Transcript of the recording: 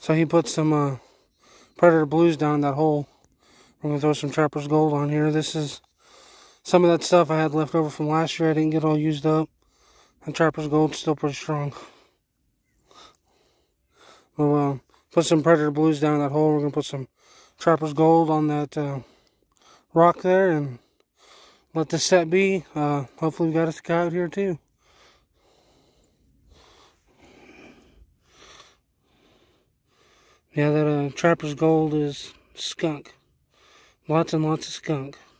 So he put some Predator Blues down in that hole. We're going to throw some Trapper's Gold on here. This is some of that stuff I had left over from last year. I didn't get all used up. And Trapper's Gold's still pretty strong. We'll put some Predator Blues down in that hole. We're going to put some Trapper's Gold on that rock there and let this set be. Hopefully we got a Coyote here too. Yeah, that Trapper's Gold is skunk. Lots and lots of skunk.